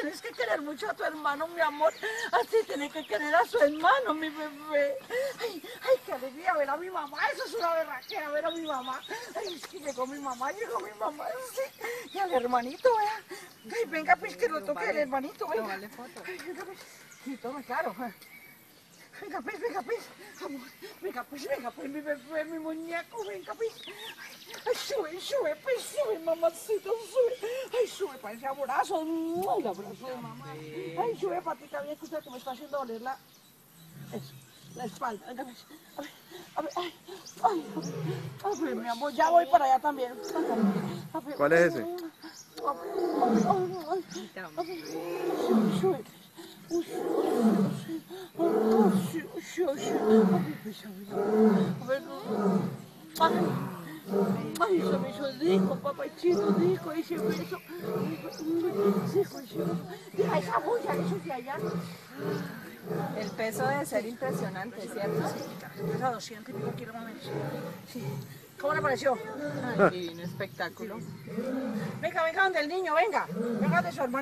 tienes que querer mucho a tu hermano, mi amor. Así tienes que querer a su hermano, mi bebé. Ay, ay, qué alegría ver a mi mamá. Eso es una berraquera, ver a mi mamá. Ay, es que llegó mi mamá, sí. Y al hermanito, vea. Ay, venga, pues que lo toque el hermanito, venga. Vale foto. Ay, venga, pues. Sí, toma, claro. Venga, pues, amor. Venga, pues, mi bebé, mi muñeco, venga, pues. Ay, sube, pues, sube, mamacito, sube. Ay, sube para ese abrazo. Ay, el abrazo de mamá. Ay, sube, patita, bien, escucha que me está haciendo doler la espalda. Venga, pues. A ver, mi amor, ya voy para allá también. ¿Cuál es ese? Sube. Ay, se me hizo rico, papachito, rico ese beso. Deja esa bulla, eso de allá. El peso debe ser impresionante, ¿cierto? Pesa 200 y pico kilómetros. Sí. ¿Cómo le pareció? Ay, divino espectáculo. Venga, donde el niño, venga de su hermano.